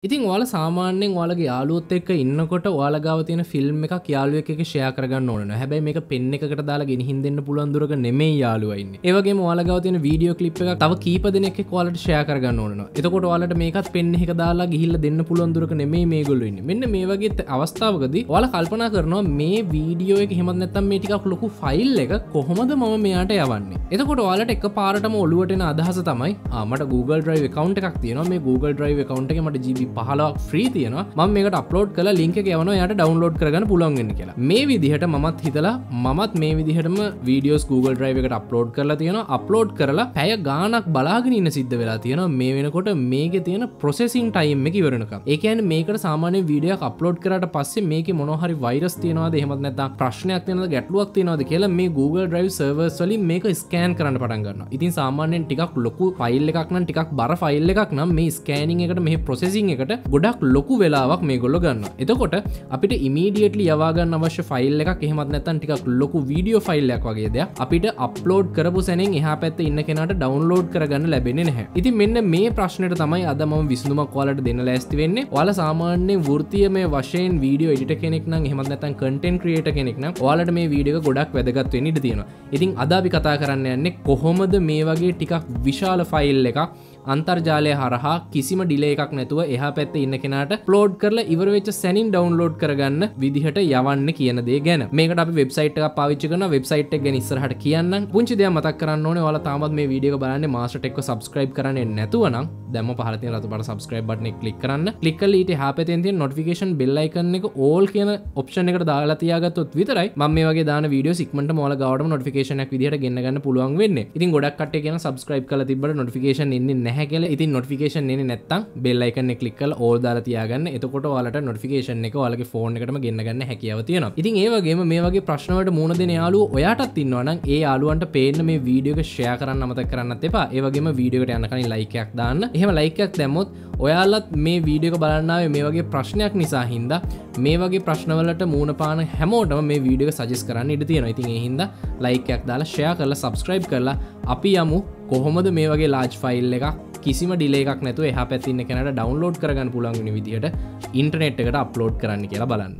ඉතින් ඔයාලා සාමාන්‍යයෙන් ඔයාලගේ යාළුවොත් එක්ක ඉන්නකොට ඔයාලා ගාව තියෙන ෆිල්ම් එකක් යාළුවෙක් එක්ක ෂෙයා කරගන්න ඕන නෑ. හැබැයි මේක පෙන් එකකට දාලා ගෙනihin දෙන්න පුළුවන් දුරක නෙමෙයි යාළුවා ඉන්නේ. ඒ වගේම ඔයාලා ගාව තියෙන වීඩියෝ ක්ලිප් එකක් තව කීප දෙනෙක් එක්ක ඔයාලට ෂෙයා කරගන්න ඕන නෝ. එතකොට ඔයාලට මේකත් පෙන් එකක දාලා ගිහිල්ලා දෙන්න පුළුවන් දුරක නෙමෙයි මේගොල්ලෝ ඉන්නේ. මෙන්න මේ වගේ අවස්ථාවකදී ඔයාලා කල්පනා කරනවා මේ වීඩියෝ එක එහෙමත් නැත්නම් මේ ටිකක් ලොකු ෆයිල් එක කොහොමද මම මෙයාට යවන්නේ. එතකොට ඔයාලට එකපාරටම ඔළුවට එන අදහස තමයි මට Google Drive account එකක් තියෙනවා. මේ Google Drive account එකේ මට GB 15ක් free තියෙනවා. මම මේකට අප්ලෝඩ් කරලා link එක යවනවා. එයාට download කරගන්න පුළුවන් වෙන්න කියලා. මේ විදිහට මමත් හිතලා මමත් මේ විදිහටම videos Google Drive එකට අප්ලෝඩ් කරලා තියෙනවා. අප්ලෝඩ් කරලා පැය ගාණක් බලාගෙන ඉන්න සිද්ධ වෙලා තියෙනවා. මේ වෙනකොට මේකේ තියෙන processing time එක ඉවර වෙනකම්. ඒ කියන්නේ මේකට සාමාන්‍ය වීඩියෝ එකක් අප්ලෝඩ් කරාට පස්සේ මේකේ මොනවා හරි වෛරස් තියෙනවද එහෙමත් නැත්නම් ප්‍රශ්නයක් තියෙනවද ගැටලුවක් තියෙනවද කියලා මේ Google Drive servers වලින් මේක ස්කෑන් කරන්න පටන් ගන්නවා. ඉතින් සාමාන්‍යයෙන් ටිකක් ලොකු ෆයිල් එකක් නම් ටිකක් බර ෆයිල් එකක් නම් මේ ස්කෑනින් එකට මේ processing එකට ගොඩක් ලොකු වෙලාවක් මේගොල්ලෝ ගන්නවා. එතකොට අපිට ඉමීඩියට්ලි යවා ගන්න අවශ්‍ය ෆයිල් එකක් එහෙමත් නැත්නම් ටිකක් ලොකු වීඩියෝ ෆයිල් එකක් වගේ දෙයක් අපිට අප්ලෝඩ් කරපු සැනින් එහා පැත්තේ ඉන්න කෙනාට ඩවුන්ලෝඩ් කරගන්න ලැබෙන්නේ නැහැ. ඉතින් මෙන්න මේ ප්‍රශ්නෙට තමයි අද මම විසඳුමක් ඔයාලට දෙන්න ලෑස්ති වෙන්නේ. ඔයාලා සාමාන්‍යයෙන් වෘත්තීයමය වශයෙන් වීඩියෝ එඩිටර් කෙනෙක් නම් එහෙමත් නැත්නම් කන්ටෙන්ට් ක්‍රියේටර් කෙනෙක් නම් ඔයාලට මේ වීඩියෝ එක ගොඩක් වැදගත් වෙන්න ඉඩ තියෙනවා. ඉතින් අද අපි කතා කරන්න යන්නේ කොහොමද මේ වගේ ටිකක් විශාල ෆයිල් එකක් අන්තර්ජාලය හරහා කිසිම ඩිලේ එකක් නැතුව එහා පැත්තේ ඉන්න කෙනාට අප්ලෝඩ් කරලා ඉවර වෙච්ච සැනින් ඩවුන්ලෝඩ් කරගන්න විදිහට යවන්න කියන දේ ගැන. මේකට අපි වෙබ්සයිට් එකක් පාවිච්චි කරනවා. වෙබ්සයිට් එක ගැන ඉස්සරහට කියන්නම්. පුංචි දෙයක් මතක් කරන්න ඕනේ. ඔයාලා තාමත් මේ වීඩියෝ එක බලන්නේ මාස්ටර් ටෙක්ව subscribe කරන්නේ නැතුව නම් දැන්ම පහළ තියෙන රතු පාට subscribe button එක click කරන්න. click කරලා ඊට එහා පැත්තෙන් තියෙන notification bell icon එක all කියන option එකට දාලා තියාගත්තොත් විතරයි මම මේ වගේ දාන වීඩියෝස් ඉක්මනටම ඔයාලා ගාවටම notification එකක් විදිහට ගෙන්න ගන්න පුළුවන් වෙන්නේ. ඉතින් ගොඩක් කට්ටිය කියන subscribe කරලා තිබ්බට notification එන්නේ නැහැ කියලා. ඉතින් notification එන්නේ නැත්තම් bell icon එක click කරලා all දාලා තියාගන්න. එතකොට ඔයාලට notification එක ඔයාලගේ phone එකටම ගෙන්න ගන්න හැකියාව තියෙනවා. ඉතින් ඒ වගේම මේ වගේ ප්‍රශ්න වලට මුහුණ දෙන යාළුවෝ ඔයාටත් ඉන්නවා නම් ඒ යාළුවන්ට පේන්න මේ වීඩියෝ එක share කරන්න අමතක කරන්නත් එපා. ඒ වගේම වීඩියෝ එකට යන කලින් like එකක් දාන්න. එහෙම like එකක් දැම්මොත් ඔයාලත් මේ වීඩියෝ එක බලන්න ආවේ මේ වගේ ප්‍රශ්නයක් නිසා හින්දා මේ වගේ ප්‍රශ්න වලට මුහුණ පාන හැමෝටම මේ වීඩියෝ එක suggest කරන්න ඉඩ තියෙනවා. ඉතින් ඒ හින්දා like එකක් දාලා share කරලා subscribe කරලා අපි යමු කොහොමද මේ වගේ large file එකක් කිසිම ඩිලේ එකක් නැතුව එහා පැත්තේ ඉන්න කෙනාට ඩවුන්ලෝඩ් කරගන්න පුළුවන් වෙන විදිහට ඉන්ටර්නෙට් එකට අප්ලෝඩ් කරන්න කියලා බලන්න.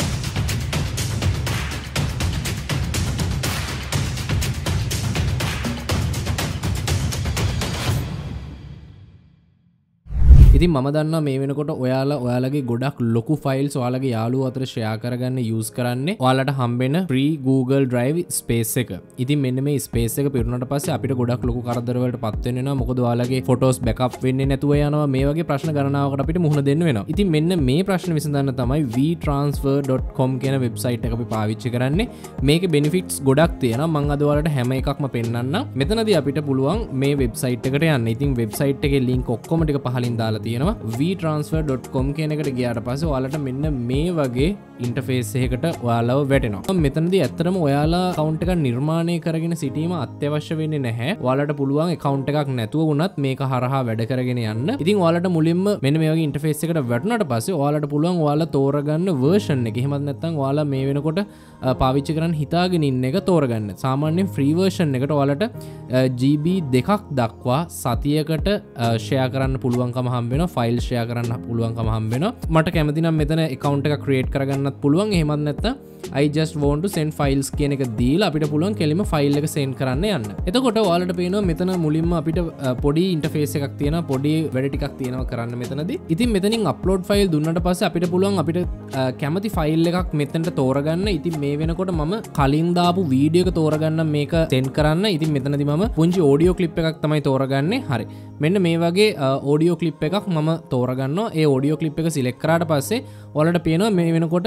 ඉතින් මම දන්නවා මේ වෙනකොට ඔයාලගේ ගොඩක් ලොකු ෆයිල්ස් ඔයාලගේ යාළුවෝ අතර ෂෙයා කරගන්න යූස් කරන්නේ ඔයාලට හම්බෙන free Google Drive space එක. ඉතින් මෙන්න මේ space එක පිරුණාට පස්සේ අපිට ගොඩක් ලොකු කරදර වලට පත් වෙන්න වෙනවා. මොකද ඔයාලගේ photos backup වෙන්නේ නැතුව යනවා. මේ වගේ ප්‍රශ්න ගණනාවකට අපිට මුහුණ දෙන්න වෙනවා. ඉතින් මෙන්න මේ ප්‍රශ්න විසඳන්න තමයි vtransfer.com කියන වෙබ්සයිට් එක අපි පාවිච්චි කරන්නේ. මේකේ benefits ගොඩක් තියෙනවා. මම අද ඔයාලට හැම එකක්ම පෙන්නන්නම්. මෙතනදී අපිට පුළුවන් මේ වෙබ්සයිට් එකට යන්න. ඉතින් වෙබ්සයිට් එකේ link ඔක්කොම ටික පහලින් දාලා තියෙනවා. vtransfer.com කියන එකට ගියාට පස්සේ ඔයාලට මෙන්න මේ වගේ ඉන්ටර්ෆේස් එකකට ඔයාලව වැටෙනවා. මෙතනදී ඇත්තටම ඔයාලා account එකක් නිර්මාණය කරගෙන සිටීම අත්‍යවශ්‍ය වෙන්නේ නැහැ. ඔයාලට පුළුවන් account එකක් නැතුව වුණත් මේක හරහා වැඩ කරගෙන යන්න. ඉතින් ඔයාලට මුලින්ම මෙන්න මේ වගේ ඉන්ටර්ෆේස් එකකට වැටුණාට පස්සේ ඔයාලට පුළුවන් ඔයාලා තෝරගන්න version එක. එහෙමත් නැත්නම් ඔයාලා මේ වෙනකොට පාවිච්චි කරන්න හිතාගෙන ඉන්න එක තෝරගන්න. සාමාන්‍යයෙන් free version එකට ඔයාලට GB 2ක් දක්වා සතියකට share කරන්න පුළුවන්කම හම්බ වෙනවා. ෆයිල් ෂෙයා කරන්න පුළුවන්කම හම්බ වෙනවා. මට කැමති නම් මෙතන account එකක් create කරගන්නත් පුළුවන්. එහෙමත් නැත්නම් I just want to send files කියන එක දීලා අපිට පුළුවන් කෙලින්ම ෆයිල් එක send කරන්න යන්න. එතකොට ඔයාලට පේනවා මෙතන මුලින්ම අපිට පොඩි ඉන්ටර්ෆේස් එකක් තියෙනවා. පොඩි වැඩ ටිකක් තියෙනවා කරන්න මෙතනදී. ඉතින් මෙතනින් අප්ලෝඩ් ෆයිල් දුන්නාට පස්සේ අපිට පුළුවන් අපිට කැමති ෆයිල් එකක් මෙතනට තෝරගන්න. ඉතින් මේ වෙනකොට මම කලින් දාපු වීඩියෝ එක තෝරගන්න මේක send කරන්න. ඉතින් මෙතනදී මම පුංචි audio clip එකක් තමයි තෝරගන්නේ. හරි. මෙන්න මේ වගේ audio clip එකක් මම තෝරගන්නවා. ඒ audio clip එක select කරාට පස්සේ ඔයාලට පේනවා මේ වෙනකොට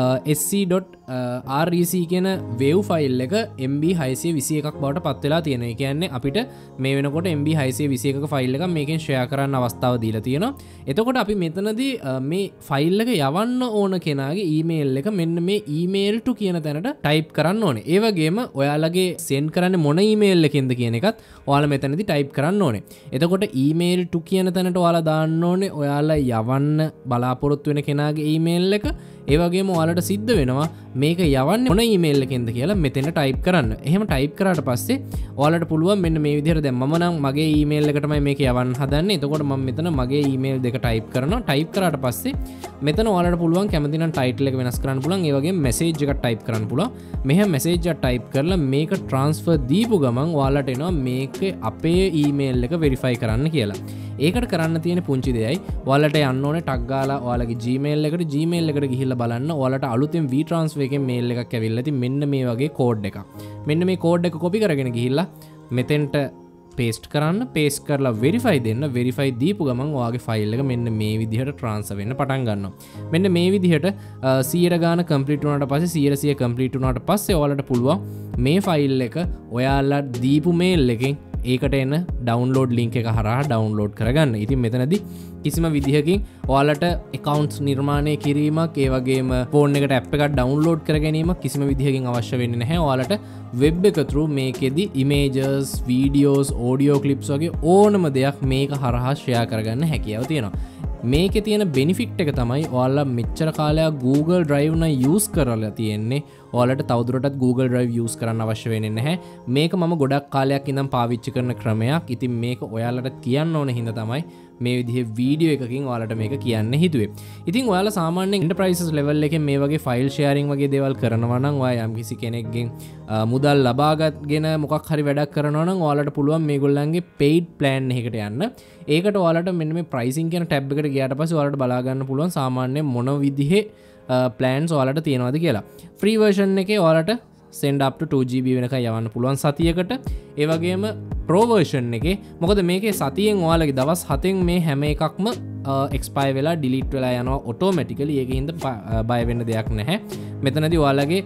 sc.rec කියන wave file එක MB 621ක් බවට පත් වෙලා තියෙනවා. ඒ කියන්නේ අපිට මේ වෙනකොට MB 621ක ෆයිල් එකක් මේකෙන් ෂෙයා කරන්න අවස්ථාව දීලා තියෙනවා. එතකොට අපි මෙතනදී මේ ෆයිල් එක යවන්න ඕන කෙනාගේ email එක මෙන්න මේ email to කියන තැනට type කරන්න ඕනේ. ඒ වගේම ඔයාලගේ send කරන්නේ මොන email එකෙන්ද කියන එකත් ඔයාලා මෙතනදී type කරන්න ඕනේ. එතකොට email to කියන තැනට ඔයාලා දාන්න ඕනේ ඔයාලා යවන්න බලාපොරොත්තු වෙන කෙනාගේ email එක. ඒ වගේම ඔයාලට සිද්ධ වෙනවා මේක යවන්නේ මොන ඊමේල් එකෙන්ද කියලා මෙතන ටයිප් කරන්න. එහෙම ටයිප් කරාට පස්සේ ඔයාලට පුළුවන් මෙන්න මේ විදිහට දැන් මම නම් මගේ ඊමේල් එකටමයි මේක යවන්න හදන්නේ. එතකොට මම මෙතන මගේ ඊමේල් දෙක ටයිප් කරනවා. ටයිප් කරාට පස්සේ මෙතන ඔයාලට පුළුවන් කැමති නම් ටයිටල් එක වෙනස් කරන්න පුළුවන්. ඒ වගේම මැසේජ් එකක් ටයිප් කරන්න පුළුවන්. මෙහෙම මැසේජ් එකක් ටයිප් කරලා මේක ට්‍රාන්ස්ෆර් දීපු ගමන් ඔයාලට එනවා මේකේ අපේ ඊමේල් එක වෙරිෆයි කරන්න කියලා. ඒකට කරන්න තියෙන පුංචි දෙයයි ඔයාලට යන්න ඕනේ ටග් ගාලා ඔයාලගේ Gmail එකට ගිහිල්ලා බලන්න ඔයාලට අලුතෙන් WeTransfer එකෙන් මේල් එකක් ඇවිල්ලා ඉතින් මෙන්න මේ වගේ කෝඩ් එකක්. මෙන්න මේ කෝඩ් එක කොපි කරගෙන ගිහිල්ලා මෙතෙන්ට පේස්ට් කරන්න. පේස්ට් කරලා වෙරිෆයි දෙන්න. වෙරිෆයි දීපු ගමන් ඔයාගේ ෆයිල් එක මෙන්න මේ විදිහට ට්‍රාන්ස්ෆර් වෙන්න පටන් ගන්නවා. මෙන්න මේ විදිහට 100 ගාන කම්ප්ලීට් වුණාට පස්සේ 100 කම්ප්ලීට් වුණාට පස්සේ ඔයාලට පුළුවන් මේ ෆයිල් එක ඔයාලා දීපු මේල් එකෙන් ඒකට එන ඩවන්ලෝඩ් ලින්ක් එක හරහා ඩවන්ලෝඩ් කරගන්න. ඉතින් මෙතනදී කිසිම විදිහකින් ඔයාලට accounts නිර්මාණය කිරීමක් ඒ වගේම ෆෝන් එකට app එකක් ඩවන්ලෝඩ් කර ගැනීමක් කිසිම විදිහකින් අවශ්‍ය වෙන්නේ නැහැ. ඔයාලට වෙබ් එක through මේකෙදි images, videos, audio clips වගේ ඕනම දෙයක් මේක හරහා share කරගන්න හැකියාව තියෙනවා. මේකේ තියෙන benefit එක තමයි ඔයාලා මෙච්චර කාලයක් Google Drive නම් use කරලා තියෙන්නේ. ඔයාලට තවදුරටත් Google Drive use කරන්න අවශ්‍ය වෙන්නේ නැහැ. මේක මම ගොඩක් කාලයක් ඉඳන් පාවිච්චි කරන ක්‍රමයක්. ඉතින් මේක ඔයාලට කියන්න ඕන හින්දා තමයි මේ විදිහේ වීඩියෝ එකකින් ඔයාලට මේක කියන්න හිතුවේ. ඉතින් ඔයාලා සාමාන්‍යයෙන් enterprises level එකේ මේ වගේ file sharing වගේ දේවල් කරනවා නම් ඔයා යම්කිසි කෙනෙක්ගෙන් මුදල් ලබාගත්ගෙන මොකක් හරි වැඩක් කරනවා නම් ඔයාලට පුළුවන් මේගොල්ලන්ගේ paid plan එකකට යන්න. ඒකට ඔයාලට මෙන්න මේ pricing කියන tab එකට ගියාට පස්සේ ඔයාලට බලා ගන්න පුළුවන් සාමාන්‍යයෙන් මොන විදිහේ plans ඔයාලට තියෙනවද කියලා. free version එකේ ඔයාලට send up to 2GB වෙනකන් යවන්න පුළුවන් සතියකට. ඒ වගේම pro version එකේ මොකද මේකේ සතියෙන් ඔයාලගේ දවස් 7න් මේ හැම එකක්ම expire වෙලා delete වෙලා යනවා automatically. ඒකෙන් බය වෙන්න දෙයක් නැහැ. මෙතනදී ඔයාලගේ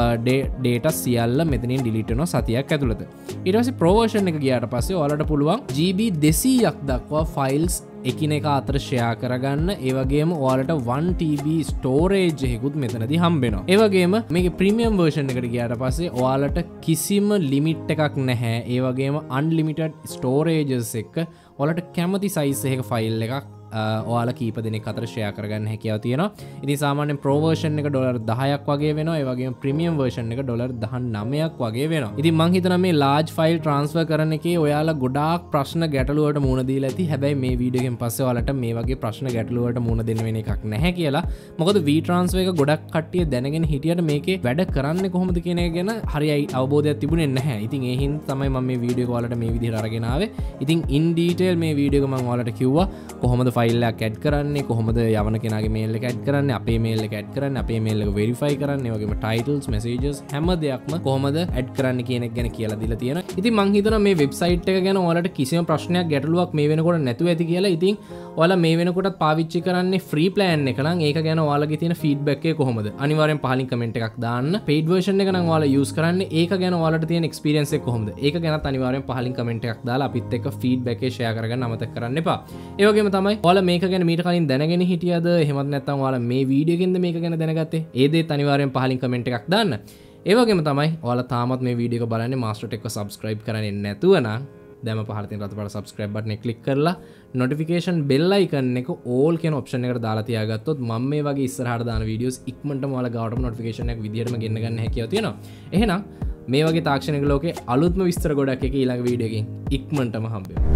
data සියල්ල මෙතනින් delete වෙනවා සතියක් ඇතුළත. ඊට පස්සේ pro version එක ගියාට පස්සේ ඔයාලට පුළුවන් GB 200ක් දක්වා files එකිනෙක අතර ෂෙයා කරගන්න. ඒ වගේම ඔයාලට 1TB ස්ටෝරේජ් එකකුත් මෙතනදී හම්බ වෙනවා. ඒ වගේම මේකේ ප්‍රීමියම් version එකට ගියාට පස්සේ ඔයාලට කිසිම ලිමිට් එකක් නැහැ. ඒ වගේම unlimited storages එක ඔයාලට කැමති size එකක ෆයිල් එකක් ඔයාලා කීප දෙනෙක් අතර ෂෙයා කරගන්න හැකියාව තියෙනවා. ඉතින් සාමාන්‍යයෙන් pro version එක $10ක් වගේ වෙනවා. ඒ වගේම premium version එක $19ක් වගේ වෙනවා. ඉතින් මං හිතනවා මේ large file transfer කරන එකේ ඔයාලා ගොඩාක් ප්‍රශ්න ගැටලු වලට මුහුණ දීලා ඇති. හැබැයි මේ වීඩියෝ එකෙන් පස්සේ ඔයාලට මේ වගේ ප්‍රශ්න ගැටලු වලට මුහුණ දෙන්න වෙන එකක් නැහැ කියලා. මොකද WeTransfer එක ගොඩක් කට්ටිය දැනගෙන හිටියට මේකේ වැඩ කරන්නේ කොහොමද කියන එක ගැන හරියයි අවබෝධයක් තිබුණේ නැහැ. ඉතින් ඒ හින්දා තමයි මම මේ වීඩියෝ එක ඔයාලට මේ විදිහට අරගෙන ආවේ. ඉතින් in detail මේ වීඩියෝ එක මම ඔයාලට කිව්වා කොහොමද ෆයිල් එකක් ඇඩ් කරන්නේ, කොහොමද යවන කෙනාගේ මේල් එක ඇඩ් කරන්නේ, අපේ මේල් එක ඇඩ් කරන්නේ, අපේ මේල් එක වෙරිෆයි කරන්නේ, ඒ වගේම titles, messages හැම දෙයක්ම කොහොමද ඇඩ් කරන්න කියන එක ගැන කියලා දීලා තියෙනවා. ඉතින් මං හිතනවා මේ වෙබ්සයිට් එක ගැන ඔයාලට කිසිම ප්‍රශ්නයක් ගැටලුවක් මේ වෙනකොට නැතුව ඇති කියලා. ඉතින් ඔයාලා මේ වෙනකොටත් පාවිච්චි කරන්නේ free plan එක නම් ඒක ගැන ඔයාලගේ තියෙන feedback එක කොහොමද? අනිවාර්යෙන් පහලින් comment එකක් දාන්න. paid version එක නම් ඔයාලා use කරන්නේ ඒක ගැන ඔයාලට තියෙන experience එක කොහොමද? ඒක ගැනත් අනිවාර්යෙන් පහලින් comment එකක් දාලා අපිත් එක්ක feedback එක share කරගන්න අමතක කරන්න එපා. ඒ වගේම තමයි ඔයාලා මේක ගැන මීට කලින් දැනගෙන හිටියද? එහෙමත් නැත්නම් ඔයාලා මේ වීඩියෝ එකෙන්ද මේක ගැන දැනගත්තේ? ඒ දේත් අනිවාර්යෙන් පහලින් comment එකක් දාන්න. ඒ වගේම තමයි ඔයාලා තාමත් මේ වීඩියෝ එක බලන්නේ Master Tech එක subscribe කරන්නේ නැතුව නම් දැම පහල තියෙන රතු පාට subscribe button එක click කරලා notification bell icon එක all කියන option එකට දාලා තියාගත්තොත් මම මේ වගේ ඉස්සරහට දාන videos ඉක්මනටම ඔයාලා ගාවටම notification එක විදියටම ගෙන්න ගන්න හැකියාව තියෙනවා. එහෙනම් මේ වගේ තාක්ෂණික ලෝකේ අලුත්ම විස්තර ගොඩක් එක ඊළඟ වීඩියෝ එකකින් ඉක්මනටම හම්බ වෙනවා.